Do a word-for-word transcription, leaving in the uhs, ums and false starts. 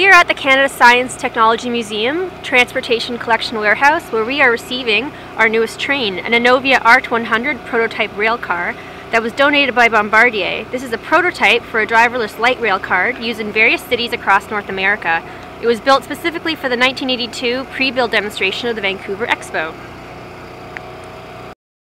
We are at the Canada Science Technology Museum Transportation Collection Warehouse, where we are receiving our newest train, an Innovia A R T one hundred prototype railcar that was donated by Bombardier. This is a prototype for a driverless light rail car used in various cities across North America. It was built specifically for the nineteen eighty-two pre-build demonstration of the Vancouver Expo.